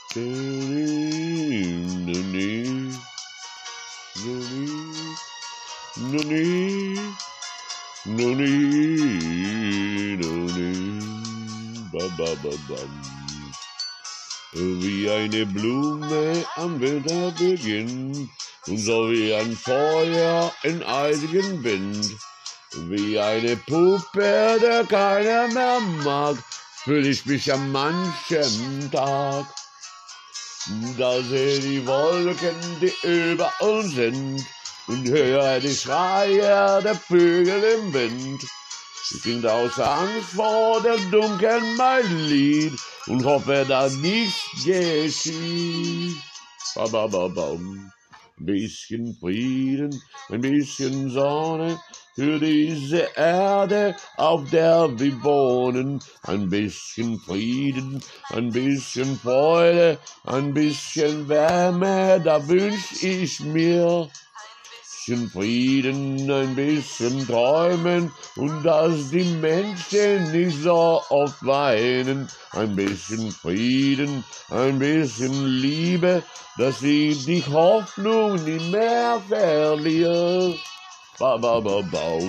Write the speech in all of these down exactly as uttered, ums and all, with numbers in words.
Wie eine Blume am Winterbeginn und so wie ein Feuer in eisigen Wind. Wie eine Puppe, der keiner mehr mag, fühl ich mich an manchem Tag. Da seh die Wolken, die über uns sind, und höre die Schreie der Vögel im Wind. Ich singe aus Angst vor der Dunkelheit mein Lied und hoffe, dass nichts geschieht. Ba, ba, ba, ba. Ein bisschen Frieden, ein bisschen Sonne für diese Erde, auf der wir wohnen. Ein bisschen Frieden, ein bisschen Freude, ein bisschen Wärme, da wünsch ich mir. Ein bisschen Frieden, ein bisschen Träumen und dass die Menschen nicht so oft weinen. Ein bisschen Frieden, ein bisschen Liebe, dass sie die Hoffnung nie mehr verlieren. Ba, ba, ba, ba.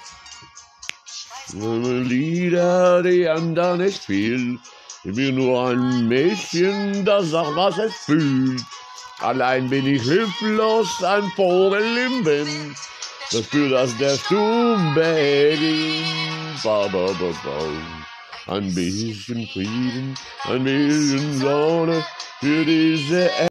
Lieder, die anderen nicht viel. Ich bin nur ein Mädchen, das sagt, was es fühlt. Allein bin ich hilflos, ein Vogel im Wind. Das spürt, dass der Sturm beginnt. Ba, ba, ba, ba. Ein bisschen Frieden, ein bisschen Sonne für diese Erde.